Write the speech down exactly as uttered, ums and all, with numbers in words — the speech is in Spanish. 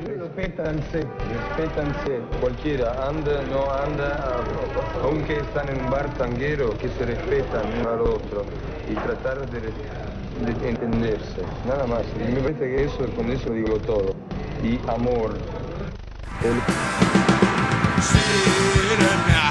Respétanse, respétanse. Cualquiera, anda, no anda, aunque están en un bar tanguero, que se respetan uno al otro y tratar de, de entenderse, nada más. Y me parece que eso, con eso digo todo. Y amor. El...